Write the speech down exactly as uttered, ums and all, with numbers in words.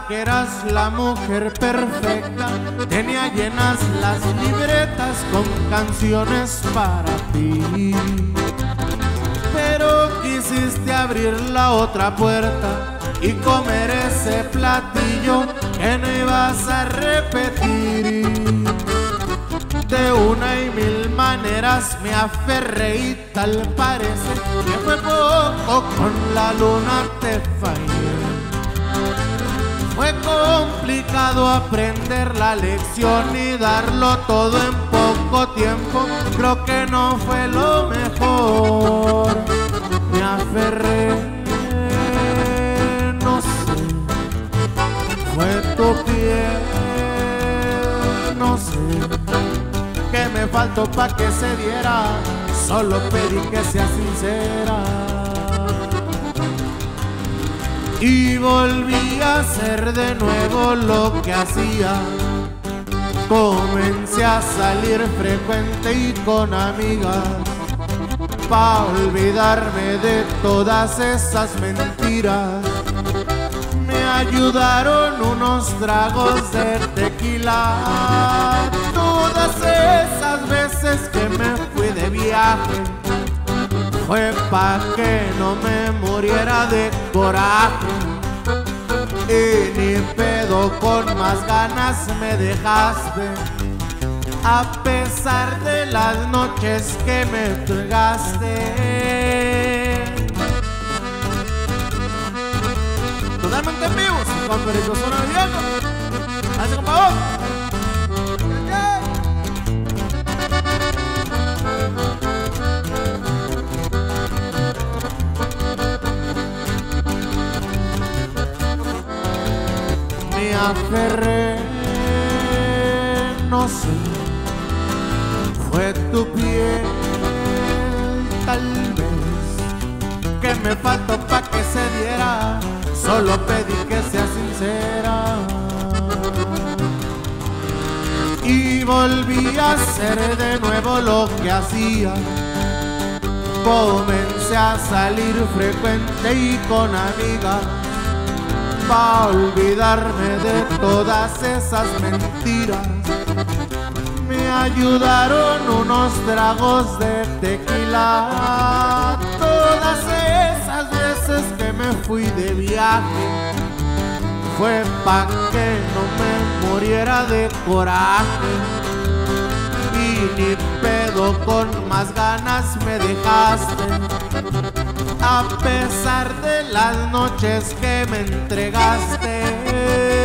que eras la mujer perfecta. Tenía llenas las libretas con canciones para ti, pero quisiste abrir la otra puerta y comer ese platillo que no ibas a repetir. De una y mil maneras me aferré y tal parece que fue poco, con la luna te fallé. Fue complicado aprender la lección y darlo todo en poco tiempo. Creo que no fue lo mejor. Me aferré, no sé, fue tu piel, no sé que me faltó pa' que se diera. Solo pedí que sea sincera y volví a hacer de nuevo lo que hacía. Comencé a salir frecuente y con amigas pa' olvidarme de todas esas mentiras. Me ayudaron unos tragos de tequila. Todas esas veces que me fui de viaje fue pa' que no me muriera de coraje. Y ni pedo, con más ganas me dejaste, a pesar de las noches que me entregaste. Totalmente en vivo, con Perico Zona Viviendo. Hace con favor. Me aferré, no sé, fue tu piel, tal vez, que me faltó pa' que se diera. Solo pedí que sea sincera y volví a hacer de nuevo lo que hacía. Comencé a salir frecuente y con amigas pa' olvidarme de todas esas mentiras. Me ayudaron unos tragos de tequila. Todas esas veces que me fui de viaje fue pa' que no me muriera de coraje. Y ni pedo, con más ganas me dejaste, a pesar de las noches que me entregaste.